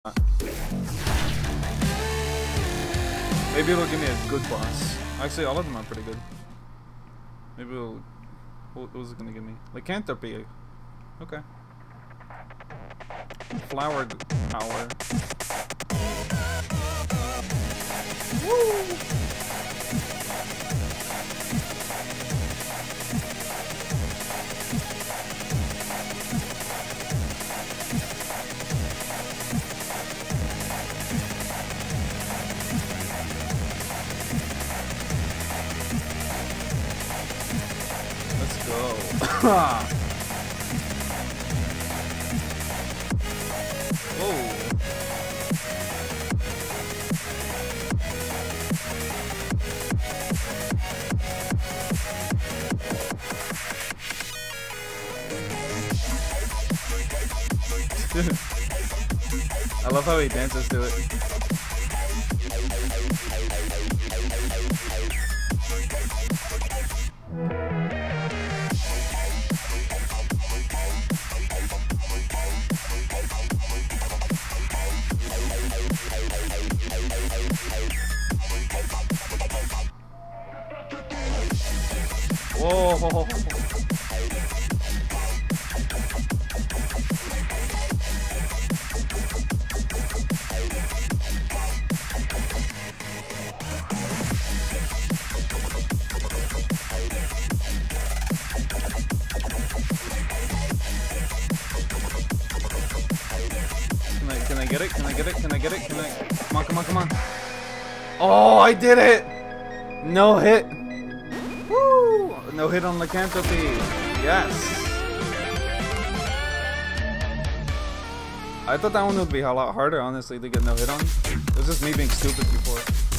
Maybe it'll give me a good boss. Actually, all of them are pretty good. Maybe it'll... What was it gonna give me? Lycanthropy. Okay. Flowered power. Woo! Let's go. Whoa. I love how he dances to it. Whoa. Can I get it? Can I get it? Can I get it? Can I? Come on, come on, come on. Oh, I did it! No hit. Woo! No hit on Lycanthropy. Yes. I thought that one would be a lot harder, honestly, to get no hit on. It was just me being stupid before.